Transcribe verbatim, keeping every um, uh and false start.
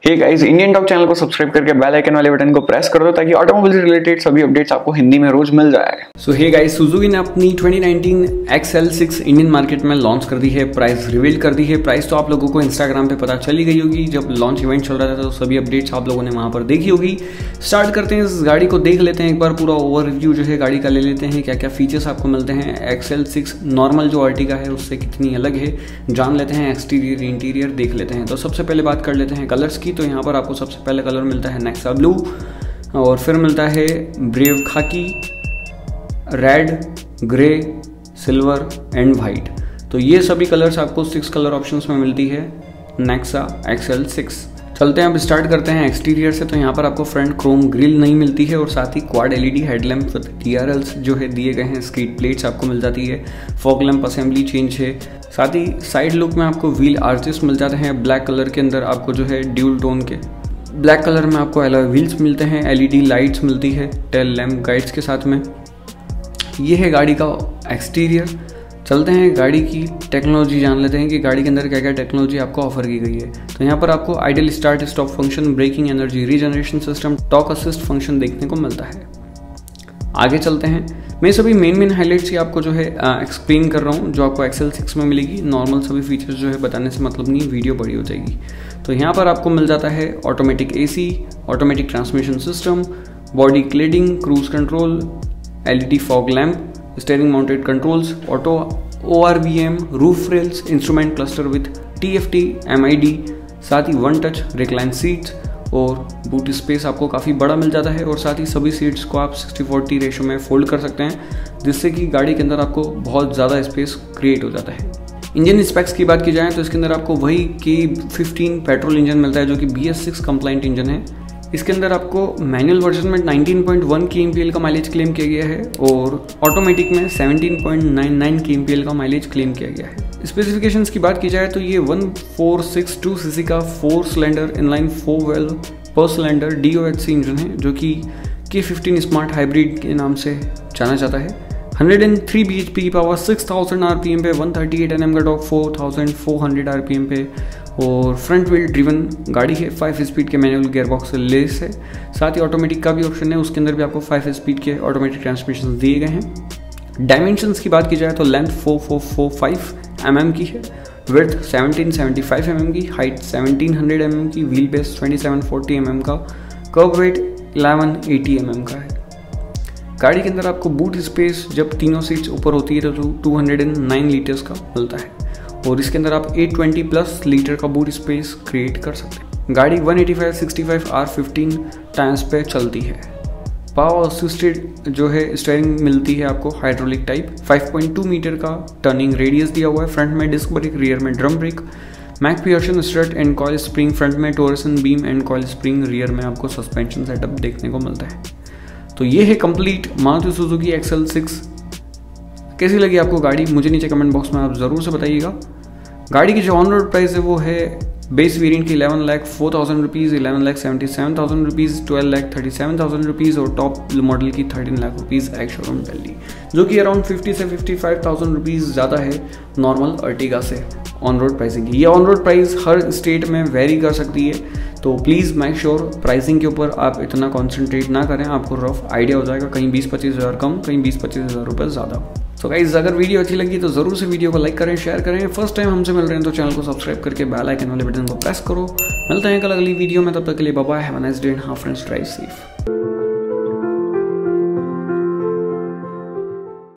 हे guys, Indian talk channel को subscribe करके bell icon वाले बटन को प्रेस कर दो ताकि ऑटोमोबाइल से रिलेटेड सभी अपडेट्स आपको हिंदी में रोज मिल जाए। सो हे गाइस, सुजुकी ने अपनी twenty nineteen X L six Indian market में लॉन्च कर दी है, प्राइस रिवील कर दी है। प्राइस तो आप लोगों को इंस्टाग्राम पे पता चली गई होगी, जब लॉन्च इवेंट चल रहा था तो सभी अपडेट्स आप लोगों ने वहां पर देखी होगी। स्टार्ट करते हैं, इस गाड़ी को देख लेते हैं एक बार, पूरा ओवरव्यू जो है गाड़ी का ले लेते हैं, क्या क्या फीचर्स आपको मिलते हैं। एक्स एल सिक्स नॉर्मल जो अर्टिगा है उससे कितनी अलग है जान लेते हैं, एक्सटीरियर इंटीरियर देख लेते हैं। तो सबसे पहले बात कर लेते हैं कलर्स की। तो यहाँ पर आपको सबसे पहले कलर मिलता है नेक्सा ब्लू, और फिर मिलता है brave khaki, red, grey, silver and white. तो ये सभी कलर्स आपको सिक्स कलर ऑप्शंस में मिलती है नेक्सा एक्स एल सिक्स। चलते हैं अब स्टार्ट करते हैं एक्सटीरियर से। तो यहाँ पर आपको फ्रंट क्रोम ग्रिल नहीं मिलती है, और साथ ही quad LED headlamp with T R Ls जो है दिए गए हैं। स्ट्रीट प्लेट्स आपको मिल जाती है, फॉग लैम्प असेंबली चेंज है। साथ ही साइड लुक में आपको व्हील आर्चेस मिल जाते हैं ब्लैक कलर के अंदर, आपको जो है ड्यूल टोन के ब्लैक कलर में आपको एलॉय व्हील्स मिलते हैं, एलईडी लाइट्स मिलती है टेल लैम्प गाइड्स के साथ में। ये है गाड़ी का एक्सटीरियर। चलते हैं गाड़ी की टेक्नोलॉजी जान लेते हैं कि गाड़ी के अंदर क्या क्या टेक्नोलॉजी आपको ऑफर की गई है। तो यहाँ पर आपको ideal start stop function, braking energy regeneration system, torque assist function देखने को मिलता है। आगे चलते हैं, मैं सभी मेन मेन हाइलाइट्स ही आपको जो है एक्सप्लेन कर रहा हूँ जो आपको एक्स एल सिक्स में मिलेगी। नॉर्मल सभी फीचर्स जो है बताने से मतलब नहीं, वीडियो बड़ी हो जाएगी। तो यहाँ पर आपको मिल जाता है automatic AC, automatic transmission system, body cladding, cruise control, LED fog lamp, steering mounted controls, auto O R V M, roof rails, instrument cluster with T F T, M I D, साथ ही one touch recline seats, और boot space आपको काफ़ी बड़ा मिल जाता है। और साथ ही सभी सीट्स को आप सिक्सटी फोर्टी रेशो में फोल्ड कर सकते हैं, जिससे कि गाड़ी के अंदर आपको बहुत ज़्यादा स्पेस क्रिएट हो जाता है। इंजन स्पेक्स की बात की जाए तो इसके अंदर आपको वही के फिफ्टीन पेट्रोल इंजन मिलता है जो कि B S six compliant engine है। इसके अंदर आपको मैनुअल वर्जन में nineteen point one K M P L का माइलेज क्लेम किया गया है, और ऑटोमेटिक में seventeen point nine nine K M P L का माइलेज क्लेम किया गया है। स्पेसिफिकेशंस की बात की जाए तो ये one four six two CC का four cylinder inline four valve per cylinder D O H C engine है, जो कि के फिफ्टीन स्मार्ट हाइब्रिड के नाम से जाना जाता है। One hundred and three B H P की power, six thousand R P M पे, one thirty eight N M का torque, four thousand four hundred R P M पे, और फ्रंट व्हील ड्रिवन गाड़ी है। फाइव स्पीड के manual gearbox से लेस है। साथ ही ऑटोमेटिक का भी ऑप्शन है, उसके अंदर भी आपको फाइव स्पीड के ऑटोमेटिक ट्रांसमिशन दिए गए हैं। डायमेंशंस की बात की जाए तो length four four four five M M की है, width seventeen seventy five M M की, height seventeen hundred M M की, wheel base twenty seven forty M M का, kerb weight eleven eighty M M का है। गाड़ी के अंदर आपको बूट स्पेस जब तीनों सीट्स ऊपर होती है तो टू हंड्रेड नाइन लीटर्स का मिलता है, और इसके अंदर आप एट ट्वेंटी प्लस लीटर का बूट स्पेस क्रिएट कर सकते हैं। गाड़ी one eighty five sixty five R fifteen tyres पे चलती है। पावर असिस्टेड जो है स्टीयरिंग मिलती है आपको hydraulic type, five point two metre का टर्निंग रेडियस दिया हुआ है। फ्रंट में डिस्क ब्रेक, रियर में drum brake, MacPherson strut and coil spring front में, torsion beam and coil spring rear में आपको सस्पेंशन सेटअप देखने को मिलता है। तो ये है complete Maruti Suzuki X L six. कैसी लगी आपको गाड़ी, मुझे नीचे कमेंट बॉक्स में आप ज़रूर से बताइएगा। गाड़ी की जो ऑन रोड प्राइस है वो है बेस वेरिएंट की eleven lakh four thousand rupees, eleven lakh seventy seven thousand rupees, twelve lakh thirty seven thousand rupees, और टॉप मॉडल की thirteen lakh rupees ex showroom Delhi, जो कि अराउंड फिफ्टी से फिफ्टी फाइव थाउजेंड रुपीज़ ज़्यादा है नॉर्मल अर्टिगा से ऑन रोड प्राइसिंग की। ये ऑन रोड प्राइस हर स्टेट में वेरी कर सकती है, तो प्लीज़ मेक श्योर प्राइसिंग के ऊपर आप इतना कॉन्सेंट्रेट ना करें, आपको रफ आइडिया हो जाएगा, कहीं बीस पच्चीस हज़ार कम, कहीं बीस पच्चीस हज़ार रुपये ज़्यादा। तो गाइस, अगर वीडियो अच्छी लगी तो ज़रूर से वीडियो को लाइक करें, शेयर करें। फर्स्ट टाइम हमसे मिल रहे हैं तो चैनल को सब्सक्राइब करके बेल आइकन वाले बटन को प्रेस करो। मिलते हैं कल अगली वीडियो में, तब तक के लिए bye bye, have a nice day and half friends, drive safe.